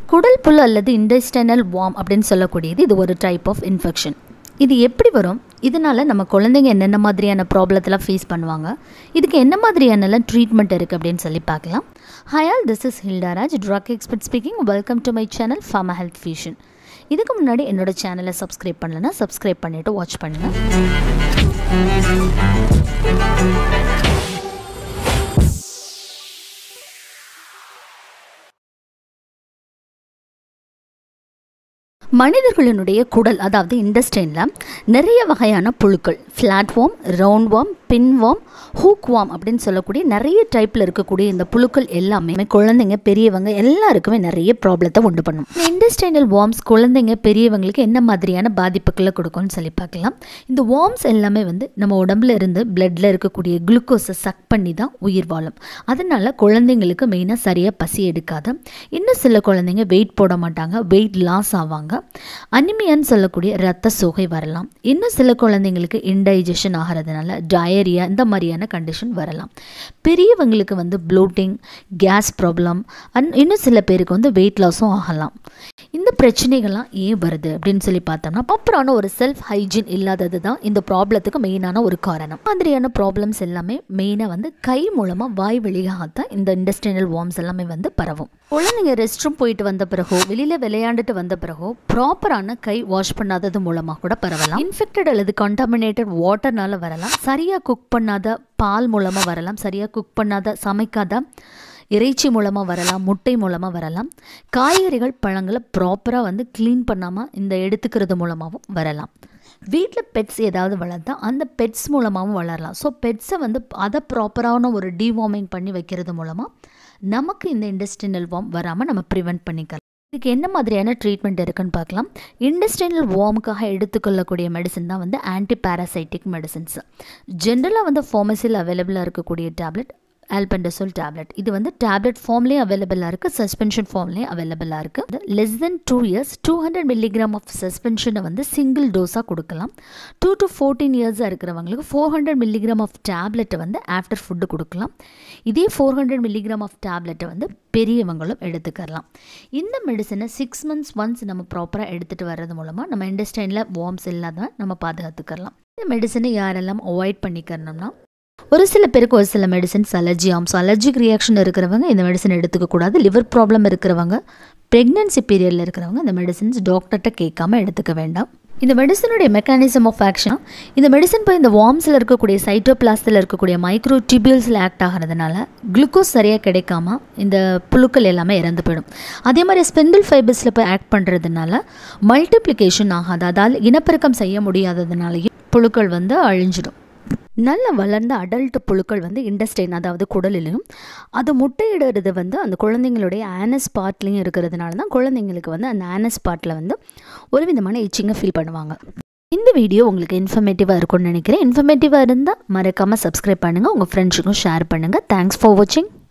குடல் புழு அல்லது இன்டெஸ்டைனல் வார்ம் அப்படின்னு சொல்லக்கூடியது இது ஒரு டைப் ஆஃப் இன்ஃபெக்ஷன். இது எப்படி வரும், இதனால் நம்ம குழந்தைங்க என்னென்ன மாதிரியான ப்ராப்ளத்தெல்லாம் ஃபேஸ் பண்ணுவாங்க, இதுக்கு என்ன மாதிரியானலாம் ட்ரீட்மெண்ட் இருக்குது அப்படின்னு சொல்லி பார்க்கலாம். Hi all, this is Hildaraj, drug expert speaking. Welcome to my channel Pharma Health Fusion. இதுக்கு முன்னாடி என்னோட சேனலை சப்ஸ்கிரைப் பண்ணலன்னா சப்ஸ்கிரைப் பண்ணிவிட்டு வாட்ச் பண்ணுங்கள். மனிதர்களினுடைய குடல் அதாவது இன்டெஸ்டைனில் நிறைய வகையான புழுக்கள், flat worm, round worm, pin worm, hook worm அப்படின்னு சொல்லக்கூடிய நிறைய டைப்பில் இருக்கக்கூடிய இந்த புழுக்கள் எல்லாமே குழந்தைங்க பெரியவங்க எல்லாருக்குமே நிறைய ப்ராப்ளத்தை உண்டு பண்ணும். இந்த இன்டெஸ்டைனல் வார்ம்ஸ் குழந்தைங்க பெரியவங்களுக்கு என்ன மாதிரியான பாதிப்புகளை கொடுக்கும்னு சொல்லி பார்க்கலாம். இந்த வார்ம்ஸ் எல்லாமே நம்ம உடம்புல இருந்து பிளட்டில் இருக்கக்கூடிய குளுக்கோஸை சக் பண்ணி தான் உயிர் வாழும். அதனால் குழந்தைங்களுக்கு மெயினாக சரியாக பசி எடுக்காது. இன்னும் சில குழந்தைங்க வெயிட் போட மாட்டாங்க, வெயிட் லாஸ் ஆவாங்க. அனிமியான்னு சொல்லக்கூடிய இரத்த சோகை வரலாம். இன்னும் சில குழந்தைங்களுக்கு இன்டைஜஷன் ஆகிறதுனால டயரியா இந்த மாதிரியான கண்டிஷன் வரலாம். பெரியவங்களுக்கு ப்ளோட்டிங், கேஸ் ப்ராப்ளம், இன்னும் சில பேருக்கு வெயிட் லாஸும் ஆகலாம். இந்த பிரச்சனைகள்லாம் ஏன் வருது அப்படின்னு சொல்லி பார்த்தோம்னா ப்ராப்பரான ஒரு செல்ஃப் ஹைஜீன் இல்லாதது தான் இந்த ப்ராப்ளத்துக்கு மெயினான ஒரு காரணம். மாதிரியான ப்ராப்ளம்ஸ் எல்லாமே மெயினாக கை மூலமாக வாய் வழியாகத்தான் இந்த இன்டெஸ்டைனல் வார்ம்ஸ் எல்லாமே பரவும். குழந்தைங்க ரெஸ்ட் ரூம் போயிட்டு வந்த பிறகோ வெளியில் விளையாண்டுட்டு வந்த பிறகோ ப்ராப்பரான கை வாஷ் பண்ணாதது மூலமாக கூட பரவலாம். இன்ஃபெக்டட் அல்லது கண்டாமினேட்டட் வாட்டர்னால வரலாம். சரியாக குக் பண்ணாத பால் மூலமாக வரலாம். சரியாக குக் பண்ணாத சமைக்காத இறைச்சி மூலமாக வரலாம். முட்டை மூலமாக வரலாம். காய்கறிகள் பழங்களை ப்ராப்பராக க்ளீன் பண்ணாமல் இந்த எடுத்துக்கிறது மூலமாகவும் வரலாம். வீட்டில் பெட்ஸ் ஏதாவது வளர்த்தா அந்த பெட்ஸ் மூலமாகவும் வளரலாம். ஸோ பெட்ஸை அதை ப்ராப்பரான ஒரு டிவார்மிங் பண்ணி வைக்கிறது மூலமாக நமக்கு இந்த இன்டெஸ்டைனல் வார்ம் வராமல் நம்ம ப்ரிவெண்ட் பண்ணிக்கலாம். இதுக்கு என்ன மாதிரியான ட்ரீட்மெண்ட் இருக்குன்னு பார்க்கலாம். இன்டெஸ்டைனல் வார்முக்காக எடுத்துக்கொள்ளக்கூடிய மெடிசன் தான் ஆன்டி பேராசைட்டிக் மெடிசன்ஸ். ஜென்ரலாக ஃபார்மசியில் அவைலபிளாக இருக்கக்கூடிய டேப்லெட் albendazole டேப்லெட். இது டேப்லெட் ஃபார்ம்லேயே அவைலபிளாக இருக்குது, சஸ்பென்ஷன் ஃபார்ம்லேயே அவைலபிளாக இருக்குது. Less than 2 years 200 mg of சஸ்பென்ஷனை சிங்கிள் டோஸாக கொடுக்கலாம். 2 to 14 years இருக்கிறவங்களுக்கு 400 mg ஆஃப் டேப்லெட்டை ஆஃப்டர் ஃபுட்டு கொடுக்கலாம். இதே 400 mg ஆஃப் டேப்லெட்டை பெரியவங்களும் எடுத்துக்கலாம். இந்த மெடிசனை 6 months ஒன்ஸ் நம்ம ப்ராப்பராக எடுத்துகிட்டு வர்றது மூலமாக நம்ம இன்டெஸ்டைனில் வார்ம்ஸ் இல்லாத நம்ம பாதுகாத்துக்கலாம். இந்த மெடிசனை யாரெல்லாம் அவாய்ட் பண்ணிக்கணும்னா, ஒரு சில பேருக்கு ஒரு சில மெடிசன்ஸ் அலர்ஜி ஆகும். ஸோ அலர்ஜிக் ரியாக்ஷன் இருக்கிறவங்க இந்த மெடிசன் எடுத்துக்கக்கூடாது. லிவர் ப்ராப்ளம் இருக்கிறவங்க, ப்ரெக்னென்சி பீரியடில் இருக்கிறவங்க இந்த மெடிசன்ஸ் டாக்டர்கிட்ட கேட்காம எடுத்துக்க வேண்டாம். இந்த மெடிசனுடைய மெக்கானிசம் ஆஃப் ஆக்ஷன், இந்த மெடிசன் போய் இந்த வார்ம்ஸில் இருக்கக்கூடிய சைட்டோபிளாஸ்டில் இருக்கக்கூடிய மைக்ரோ டியூபியூல்ஸில் ஆக்ட் ஆகிறதுனால குளுக்கோஸ் சரியாக கிடைக்காம இந்த புழுக்கள் எல்லாமே இறந்து போயிடும். அதே மாதிரி ஸ்பெண்டில் ஃபைபர்ஸில் போய் ஆக்ட் பண்ணுறதுனால மல்டிப்ளிகேஷன் ஆகாது, அதாவது இனப்பெருக்கம் செய்ய முடியாததுனாலையும் புழுக்கள் அழிஞ்சிடும். நல்ல வளர்ந்த அடல்ட் புழுக்கள் இன்டெஸ்டைன் அதாவது குடலிலும் அது முட்டையிடுறது அந்த குழந்தைங்களுடைய ஆனஸ் பார்ட்லேயும் இருக்கிறதுனால தான் குழந்தைங்களுக்கு அந்த ஆனஸ் பார்ட்டில் ஒரு விதமான இச்சிங்கை ஃபீல் பண்ணுவாங்க. இந்த வீடியோ உங்களுக்கு இன்ஃபர்மேட்டிவாக இருக்கும்னு நினைக்கிறேன். இன்ஃபர்மேட்டிவாக இருந்தால் மறக்காமல் சப்ஸ்கிரைப் பண்ணுங்கள், உங்கள் ஃப்ரெண்ட்ஸுக்கும் ஷேர் பண்ணுங்கள். தேங்க்ஸ் ஃபார் வாட்சிங்.